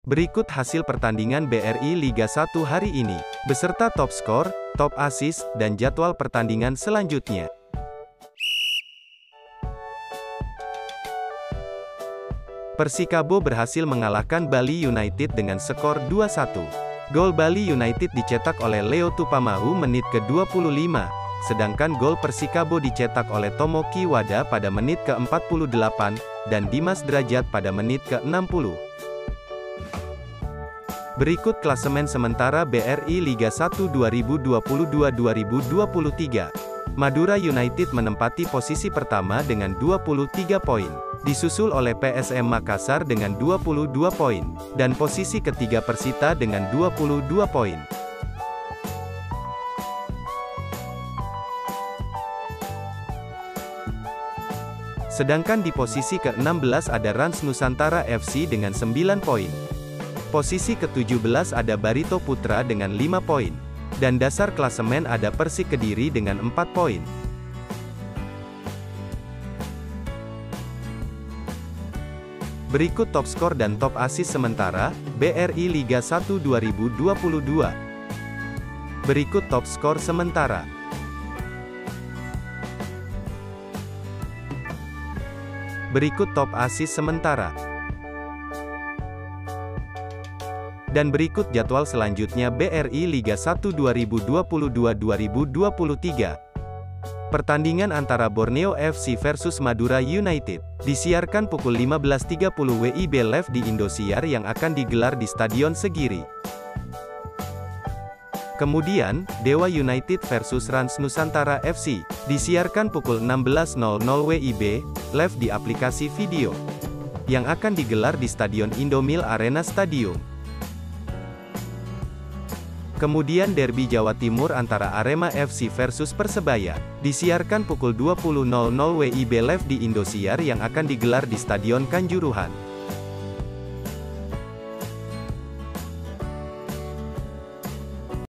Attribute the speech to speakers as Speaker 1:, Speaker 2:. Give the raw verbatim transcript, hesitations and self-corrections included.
Speaker 1: Berikut hasil pertandingan B R I Liga satu hari ini, beserta top skor, top assist, dan jadwal pertandingan selanjutnya. Persikabo berhasil mengalahkan Bali United dengan skor dua satu. Gol Bali United dicetak oleh Leo Tupamahu menit ke dua puluh lima, sedangkan gol Persikabo dicetak oleh Tomoki Wada pada menit ke empat puluh delapan, dan Dimas Drajat pada menit ke enam puluh. Berikut klasemen sementara B R I Liga satu dua ribu dua puluh dua dua ribu dua puluh tiga. Madura United menempati posisi pertama dengan dua puluh tiga poin, disusul oleh P S M Makassar dengan dua puluh dua poin, dan posisi ketiga Persita dengan dua puluh dua poin. Sedangkan di posisi ke enam belas ada Rans Nusantara F C dengan sembilan poin. Posisi ke tujuh belas ada Barito Putra dengan lima poin. Dan dasar klasemen ada Persik Kediri dengan empat poin. Berikut top skor dan top assist sementara, B R I Liga satu dua ribu dua puluh dua. Berikut top skor sementara. Berikut top assist sementara. Dan berikut jadwal selanjutnya B R I Liga satu dua ribu dua puluh dua dua ribu dua puluh tiga. Pertandingan antara Borneo F C versus Madura United, disiarkan pukul lima belas tiga puluh W I B live di Indosiar yang akan digelar di Stadion Segiri. Kemudian, Dewa United versus Rans Nusantara F C, disiarkan pukul enam belas nol nol W I B, live di aplikasi video, yang akan digelar di Stadion Indomil Arena Stadium. Kemudian derby Jawa Timur antara Arema F C versus Persebaya, disiarkan pukul dua puluh nol nol W I B live di Indosiar yang akan digelar di Stadion Kanjuruhan.